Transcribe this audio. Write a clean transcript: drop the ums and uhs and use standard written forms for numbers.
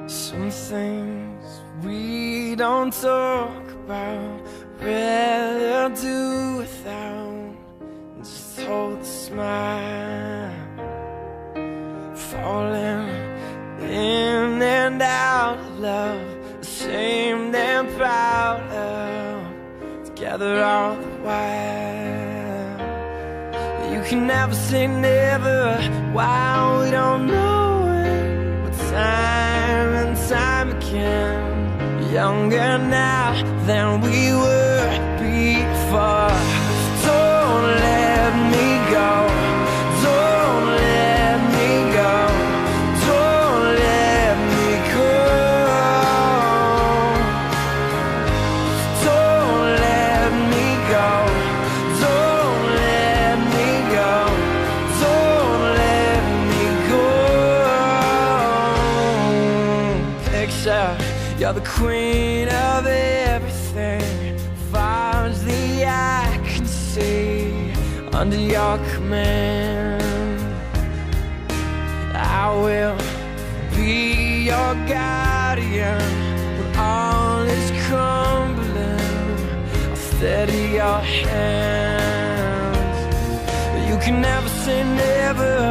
Some things we don't talk about, rather do without. Just hold the smile, falling in and out of love, ashamed and proud of, together all the while. You can never say never while we don't know it, but time and time again, younger now than we were before. Don't let me go, don't let me go, don't let me go. Don't let me go, don't let me go, don't let me go. Picture you're the queen of everything, far as the eye can see. Under your command, I will be your guardian. When all is crumbling, I'll steady your hands. You can never say never